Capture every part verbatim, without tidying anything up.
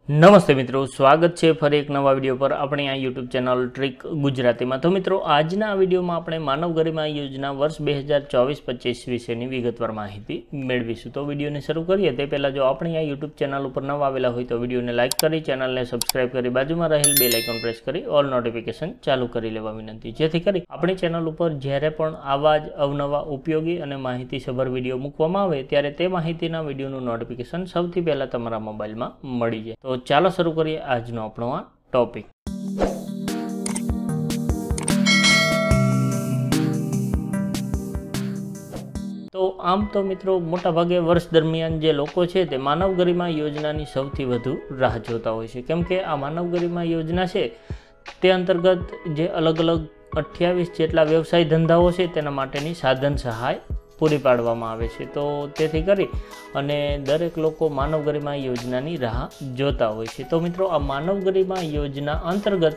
નમસ્તે મિત્રો, સ્વાગત છે ફરી એક નવા વિડીયો પર આપણી આ યુટ્યુબ ચેનલ ટ્રીક ગુજરાતીમાં। તો મિત્રો, આજના આ વિડીયોમાં આપણે માનવ ગરિમા યોજના વર્ષ બે હજાર ચોવીસ પચીસ વિશેની વિગતવાર માહિતી મેળવીશું। તો વિડીયોને શરૂ કરીએ તે પહેલાં જો આપણી આ યુટ્યુબ ચેનલ ઉપર નવા આવેલા હોય તો વિડીયોને લાઇક કરી, ચેનલને સબસ્ક્રાઇબ કરી, બાજુમાં રહેલ બેલ આઇકોન પ્રેસ કરી ઓલ નોટિફિકેશન ચાલુ કરી લેવા વિનંતી, જેથી કરી આપણી ચેનલ ઉપર જ્યારે પણ આવા જ અવનવા ઉપયોગી અને માહિતીસભર વિડીયો મૂકવામાં આવે ત્યારે તે માહિતીના વિડીયોનું નોટિફિકેશન સૌથી પહેલાં તમારા મોબાઈલમાં મળી જાય। તો ચાલો શરૂ કરીએ આજનો આપણો આ ટોપિક। તો આમ તો મિત્રો, મોટાભાગે વર્ષ દરમિયાન જે લોકો છે તે માનવ ગરિમા યોજનાની સૌથી વધુ રાહ જોતા હોય છે, કેમ કે આ માનવ ગરિમા યોજના છે તે અંતર્ગત જે અલગ અલગ અઠ્યાવીસ જેટલા વ્યવસાય ધંધાઓ છે તેના માટેની સાધન સહાય પૂરી પાડવામાં આવે છે। તો તેથી કરી અને દરેક લોકો માનવ ગરિમા યોજનાની રાહ જોતા હોય છે। તો મિત્રો, આ માનવ ગરિમા યોજના અંતર્ગત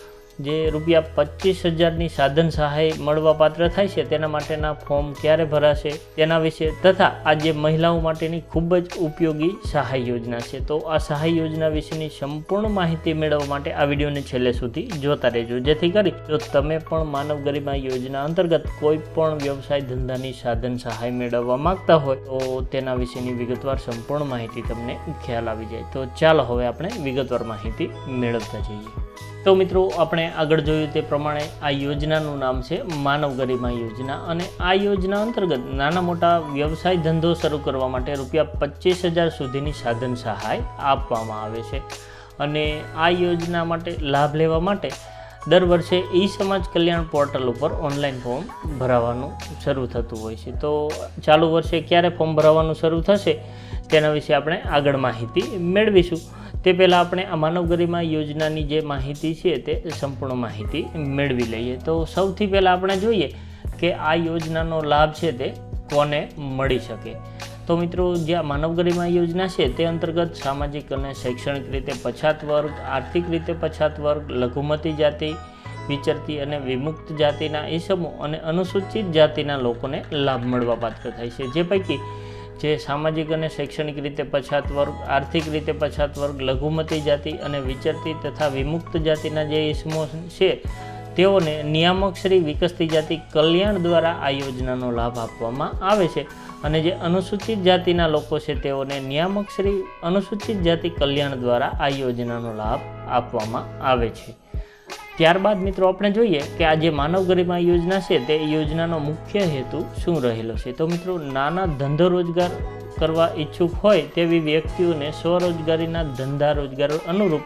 જે રૂપિયા પચીસ હજારની સાધન સહાય મળવા પાત્ર થાય છે તેના માટેના ફોર્મ ક્યારે ભરાશે તેના વિશે તથા આ જે મહિલાઓ માટેની ખૂબ જ ઉપયોગી સહાય યોજના છે, તો આ સહાય યોજના વિશેની સંપૂર્ણ માહિતી મેળવવા માટે આ વિડીયોને છેલ્લે સુધી જોતા રહેજો, જેથી કરી જો તમે પણ માનવ ગરિમા યોજના અંતર્ગત કોઈ પણ વ્યવસાય ધંધાની સાધન સહાય મેળવવા માંગતા હોય તો તેના વિશેની વિગતવાર સંપૂર્ણ માહિતી તમને ખ્યાલ આવી જાય। તો ચાલો હવે આપણે વિગતવાર માહિતી મેળવતા જઈએ। તો મિત્રો, આપણે આગળ જોયું તે પ્રમાણે આ યોજનાનું નામ છે માનવ ગરિમા યોજના, અને આ યોજના અંતર્ગત નાના મોટા વ્યવસાય ધંધો શરૂ કરવા માટે રૂપિયા પચીસ હજાર સુધીની સાધન સહાય આપવામાં આવે છે। અને આ યોજના માટે લાભ લેવા માટે દર વર્ષે ઈ સમાજ કલ્યાણ પોર્ટલ ઉપર ઓનલાઈન ફોર્મ ભરાવાનું શરૂ થતું હોય છે। તો ચાલુ વર્ષે ક્યારે ફોર્મ ભરાવાનું શરૂ થશે તેના વિશે આપણે આગળ માહિતી મેળવીશું। તે પહેલાં આપણે આ માનવ ગરિમા યોજનાની જે માહિતી છે તે સંપૂર્ણ માહિતી મેળવી લઈએ। તો સૌથી પહેલાં આપણે જોઈએ કે આ યોજનાનો લાભ છે તે કોને મળી શકે। તો મિત્રો, જે આ માનવ ગરિમા યોજના છે તે અંતર્ગત સામાજિક અને શૈક્ષણિક રીતે પછાત વર્ગ, આર્થિક રીતે પછાત વર્ગ, લઘુમતી જાતિ, વિચરતી અને વિમુક્ત જાતિના ઇસમો અને અનુસૂચિત જાતિના લોકોને લાભ મળવા પાત્ર થાય છે। જે પૈકી જે સામાજિક અને શૈક્ષણિક રીતે પછાત વર્ગ, આર્થિક રીતે પછાત વર્ગ, લઘુમતી જાતિ અને વિચરતી તથા વિમુક્ત જાતિના જે ઇસમો છે તેઓને નિયામક શ્રી વિકસતી જાતિ કલ્યાણ દ્વારા આ યોજનાનો લાભ આપવામાં આવે છે, અને જે અનુસૂચિત જાતિના લોકો છે તેઓને નિયામક શ્રી અનુસૂચિત જાતિ કલ્યાણ દ્વારા આ યોજનાનો લાભ આપવામાં આવે છે। ત્યારબાદ મિત્રો, આપણે જોઈએ કે આ જે માનવ ગરિમા યોજના છે તે યોજનાનો મુખ્ય હેતુ શું રહેલો છે। તો મિત્રો, નાના ધંધો રોજગાર કરવા ઈચ્છુક હોય તેવી વ્યક્તિઓને સ્વરોજગારીના ધંધા રોજગાર અનુરૂપ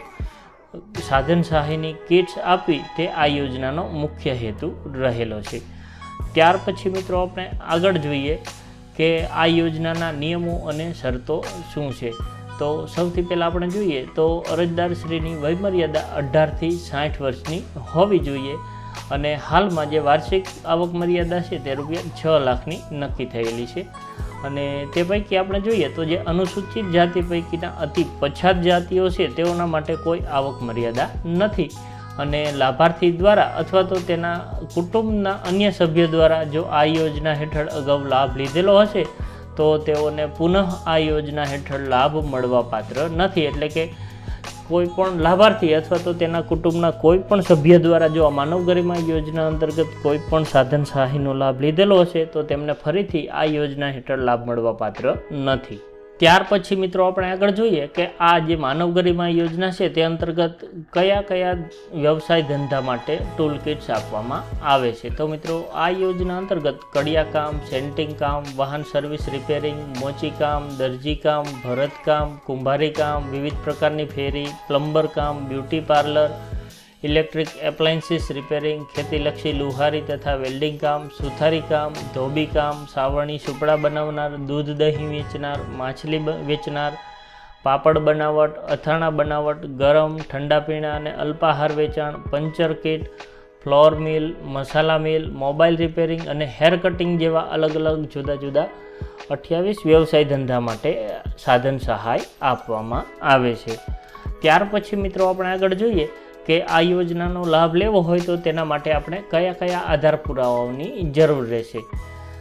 સાધન સહાયની કિટ્સ આપવી તે આ યોજનાનો મુખ્ય હેતુ રહેલો છે। ત્યાર પછી મિત્રો, આપણે આગળ જોઈએ કે આ યોજનાના નિયમો અને શરતો શું છે। તો સૌથી પહેલાં આપણે જોઈએ તો અરજદારશ્રીની વયમર્યાદા અઢારથી સાઠ વર્ષની હોવી જોઈએ, અને હાલમાં જે વાર્ષિક આવક મર્યાદા છે તે રૂપિયા છ લાખની નક્કી થયેલી છે। અને તે પૈકી આપણે જોઈએ તો જે અનુસૂચિત જાતિ પૈકીના અતિ પછાત જાતિઓ છે તેઓના માટે કોઈ આવક મર્યાદા નથી, અને લાભાર્થી દ્વારા અથવા તો તેના કુટુંબના અન્ય સભ્ય દ્વારા જો આ યોજના હેઠળ અગાઉ લાભ લીધેલો હશે તો તેઓને પુનઃ આ યોજના હેઠળ લાભ મળવા પાત્ર નથી। એટલે કે કોઈ પણ લાભાર્થી અથવા તો તેના કુટુંબના કોઈ પણ સભ્ય દ્વારા જો આ માનવ ગરિમા યોજના અંતર્ગત કોઈ પણ સાધન સહાયનો લાભ લીધેલો હશે તો તેમને ફરીથી આ યોજના હેઠળ લાભ મળવા પાત્ર નથી। ત્યાર પછી મિત્રો, આપણે આગળ જોઈએ કે આ જે માનવ ગરિમા યોજના છે તે અંતર્ગત કયા કયા વ્યવસાય ધંધા માટે ટૂલ કિટ્સ આપવામાં આવે છે। તો મિત્રો, આ યોજના અંતર્ગત કડિયાકામ, સેન્ટિંગ કામ, વાહન સર્વિસ રિપેરિંગ, મોચીકામ, દરજીકામ, ભરતકામ, કુંભારીકામ, વિવિધ પ્રકારની ફેરી, પ્લમ્બર કામ, beauty parlour, electric appliances repairing, ખેતીલક્ષી લુહારી તથા વેલ્ડિંગ કામ, સુથારી કામ, ધોબી કામ, સાવરણી સુપડા બનાવનાર, દૂધ દહીં વેચનાર, માછલી વેચનાર, પાપડ બનાવટ, અથાણા બનાવટ, ગરમ ઠંડા પીણા અને અલ્પાહાર વેચાણ, puncture kit, flour mill, masala mill, mobile repairing અને હેર કટિંગ જેવા અલગ અલગ જુદા જુદા અઠ્યાવીસ વ્યવસાય ધંધા માટે સાધન સહાય આપવામાં આવે છે। ત્યાર પછી મિત્રો, આપણે આગળ જોઈએ કે આ યોજનાનો લાભ લેવો હોય તો તેના માટે આપણે કયા કયા આધાર પુરાવાઓની જરૂર રહેશે।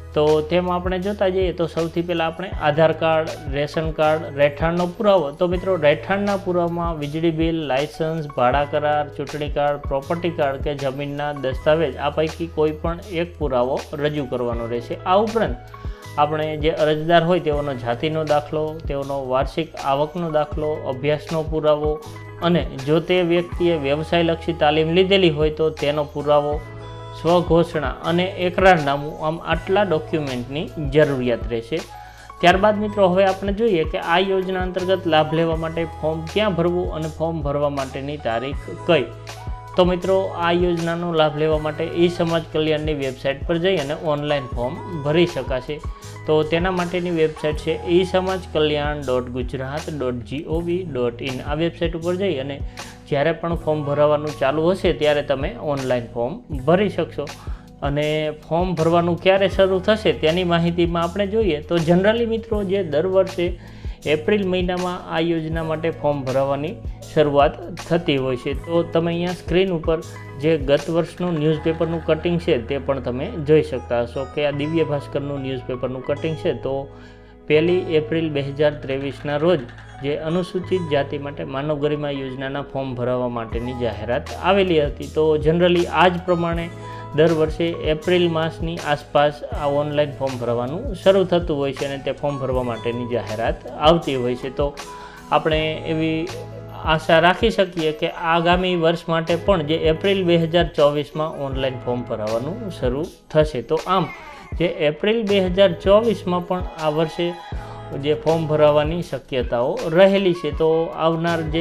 તો તેમાં આપણે જોતા જઈએ તો સૌથી પહેલાં આપણે આધાર કાર્ડ, રેશન કાર્ડ, રહેઠાણનો પુરાવો. તો મિત્રો રહેઠાણના પુરાવામાં વીજળી બિલ, લાયસન્સ, ભાડા કરાર, ચૂંટણી કાર્ડ, પ્રોપર્ટી કાર્ડ કે જમીનના દસ્તાવેજ આ પૈકી કોઈ પણ એક પુરાવો રજૂ કરવાનો રહેશે. આ ઉપરાંત આપણે જે અરજદાર હોય તેઓનો જાતિનો દાખલો, તેઓનો વાર્ષિક આવકનો દાખલો, અભ્યાસનો પુરાવો અને જો તે વ્યક્તિએ વ્યવસાયલક્ષી તાલીમ લીધેલી હોય તો તેનો પુરાવો, સ્વઘોષણા અને એકરારનામું, આમ આટલા ડોક્યુમેન્ટની જરૂરિયાત રહેશે. ત્યારબાદ મિત્રો હવે આપણે જોઈએ કે આ યોજના અંતર્ગત લાભ લેવા માટે ફોર્મ ક્યાં ભરવું અને ફોર્મ ભરવા માટેની તારીખ કઈ. તો મિત્રો આ યોજનાનો લાભ લેવા માટે ઈ સમાજ કલ્યાણની વેબસાઇટ પર જઈ અને ઓનલાઈન ફોર્મ ભરી શકાશે. તો તેના માટેની વેબસાઇટ છે e Samaj Kalyan dot Gujarat dot gov dot in. આ વેબસાઇટ ઉપર જઈ અને જ્યારે પણ ફોર્મ ભરાવાનું ચાલુ હશે ત્યારે તમે ઓનલાઈન ફોર્મ ભરી શકશો. અને ફોર્મ ભરવાનું ક્યારે શરૂ થશે તેની માહિતીમાં આપણે જોઈએ તો જનરલી મિત્રો જે દર વર્ષે એપ્રિલ મહિનામાં આ યોજના માટે ફોર્મ ભરાવાની શરૂઆત થતી હોય છે. તો તમે અહીંયા સ્ક્રીન ઉપર જે ગત વર્ષનું ન્યૂઝપેપરનું કટિંગ છે તે પણ તમે જોઈ શકતા હશો કે આ દિવ્ય ભાસ્કરનું ન્યૂઝપેપરનું કટિંગ છે. તો પહેલી એપ્રિલ બે હજાર ત્રેવીસના રોજ જે અનુસૂચિત જાતિ માટે માનવ ગરિમા યોજનાના ફોર્મ ભરાવવા માટેની જાહેરાત આવેલી હતી. તો જનરલી આ જ પ્રમાણે દર વર્ષે એપ્રિલ માસની આસપાસ આ ઓનલાઈન ફોર્મ ભરવાનું શરૂ થતું હોય છે અને તે ફોર્મ ભરવા માટેની જાહેરાત આવતી હોય છે. તો આપણે એવી આશા રાખી શકીએ કે આગામી વર્ષ માટે પણ જે એપ્રિલ બે હજાર ચોવીસમાં ઓનલાઈન ફોર્મ ભરાવાનું શરૂ થશે. તો આમ જે એપ્રિલ બે હજાર ચોવીસમાં પણ આ વર્ષે જે ફોર્મ ભરાવાની શક્યતાઓ રહેલી છે. તો આવનાર જે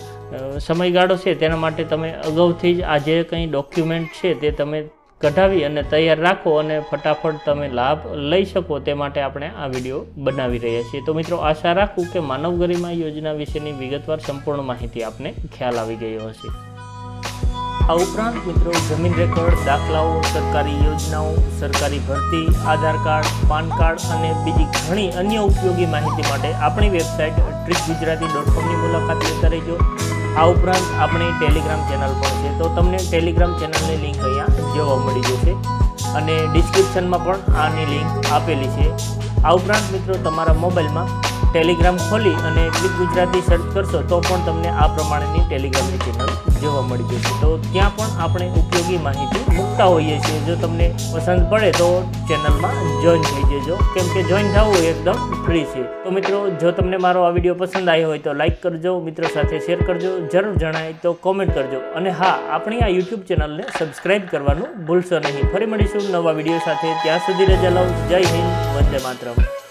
સમયગાળો છે તેના માટે તમે અગાઉથી જ આ જે કંઈ ડોક્યુમેન્ટ છે તે તમે કઢાવી અને તૈયાર રાખો અને ફટાફટ તમે લાભ લઈ શકો તે માટે આપણે આ વિડીયો બનાવી રહ્યા છીએ. તો મિત્રો આશા રાખું કે માનવ ગરિમા યોજના વિશેની વિગતવાર સંપૂર્ણ માહિતી આપને ખ્યાલ આવી ગયો હશે. આ ઉપરાંત મિત્રો જમીન રેકોર્ડ, દાખલાઓ, સરકારી યોજનાઓ, સરકારી ભરતી, આધાર કાર્ડ, પાન કાર્ડ અને બીજી ઘણી અન્ય ઉપયોગી માહિતી માટે આપણી વેબસાઇટ ટ્રીક ગુજરાતી ડોટ કોમની મુલાકાત લેતા રહેજો. આ ઉપરાંત આપણી ટેલિગ્રામ ચેનલ પણ છે. તો તમને ટેલિગ્રામ ચેનલની લિંક અહીંયા જોવા મળી જશે અને ડિસ્ક્રિપ્શનમાં પણ આની લિંક આપેલી છે. આ ઉપરાંત મિત્રો તમારા મોબાઈલમાં ટેલિગ્રામ ખોલી અને ટ્રીક ગુજરાતી સર્ચ કરશો તો પણ તમને આ પ્રમાણેની ટેલિગ્રામની ચેનલ જોવા મળી જશે. તો ત્યાં પણ આપણે ઉપયોગી માહિતી મૂકતા હોઈએ છીએ. જો તમને પસંદ પડે તો ચેનલમાં જોઈન થઈ જજો, કેમ કે જોઈન થવું એકદમ ફ્રી છે. તો મિત્રો જો તમને મારો આ વિડીયો પસંદ આવ્યો હોય તો લાઇક કરજો, મિત્રો સાથે શેર કરજો, જરૂર જણાય તો કોમેન્ટ કરજો અને હા, આપણી આ યુટ્યુબ ચેનલને સબસ્ક્રાઈબ કરવાનું ભૂલશો નહીં. ફરી મળીશું નવા વિડીયો સાથે. ત્યાં સુધી રજા લઉં. જય હિન્દ, વંદે માતરમ.